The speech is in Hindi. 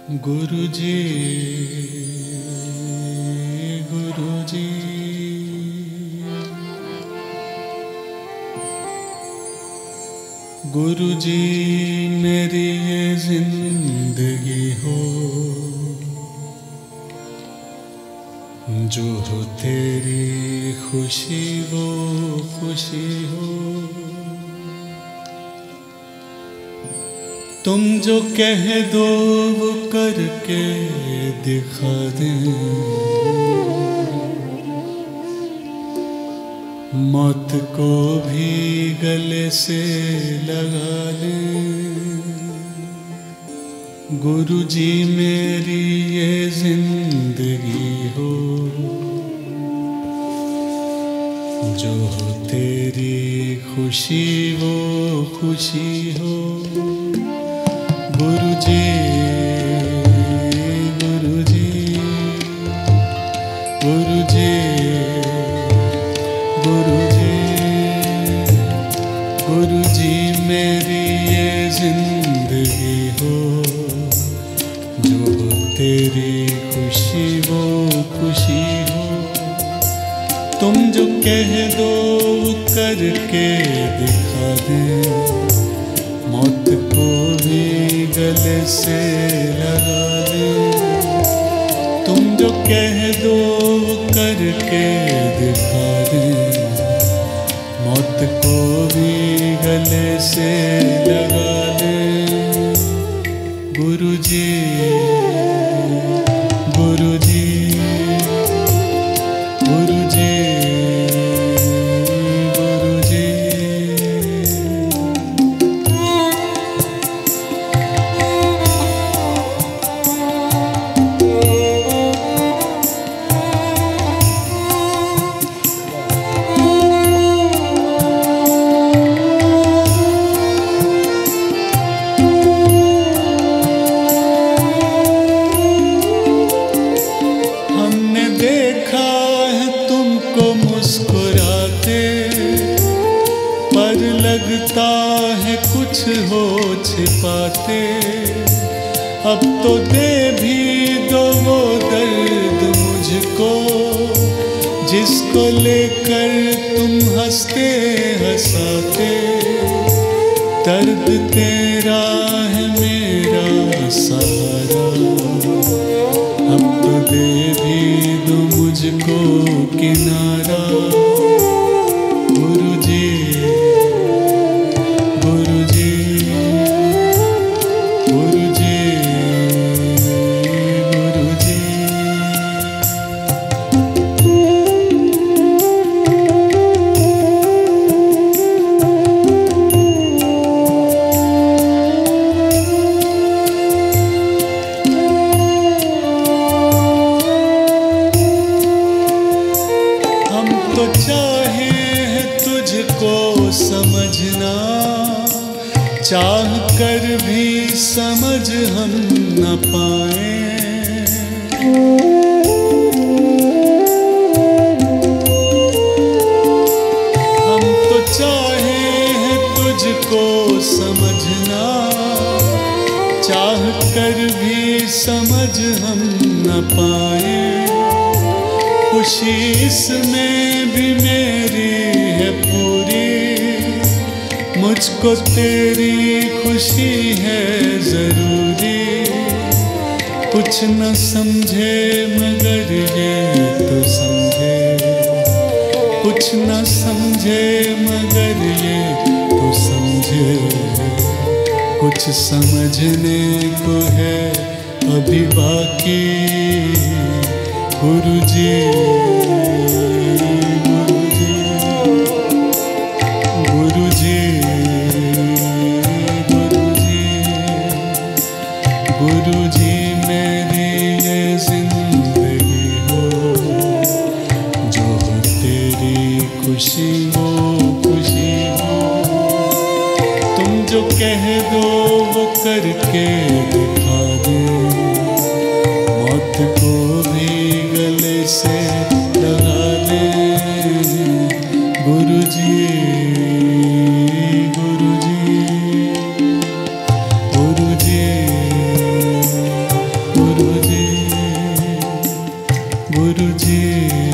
गुरुजी गुरुजी गुरुजी मेरी ये जिंदगी हो जो हो तेरी खुशी वो खुशी हो। तुम जो कह दो वो करके दिखा दे। मौत को भी गले से लगा ले। गुरुजी मेरी ये जिंदगी हो जो हो तेरी खुशी वो खुशी हो। गुरुजी गुरुजी गुरुजी गुरुजी गुरुजी मेरी ये जिंदगी हो जो तेरी खुशी वो खुशी हो। तुम जो कह दो करके दिखा दे। मौत को भी गले से लगा दे। तुम जो कह दो करके दिखा दे। मौत को भी गले से लगा दे। गुरुजी गुरुजी गुरुजी लगता है कुछ हो छिपाते। अब तो दे भी दो वो दर्द मुझको जिसको लेकर तुम हंसते हंसाते। दर्द तेरा है मेरा सहारा। अब तो दे भी दो मुझको किनारा। गुरुजी गुरुजी गुरुजी गुरुजी हम तो चाहे हैं तुझको समझना। चाह कर भी समझ हम न पाए। हम तो चाहे हैं तुझको समझना। चाह कर भी समझ हम न पाए। खुशी इसमें भी मेरी है पूरी। मुझको तेरी खुशी है जरूरी। कुछ न समझे मगर ये तो समझे। कुछ न समझे मगर ये तो समझे। कुछ समझने को है अभी बाकी। गुरुजी गुरुजी गुरुजी मेरी ये जिंदगी हो जो हो तेरी खुशी वो खुशी हो। तुम जो कह दो वो करके दिखा दे। मौत को भी गले से लगा दे। गुरुजी गुरुजी गुरुजी गुरु जी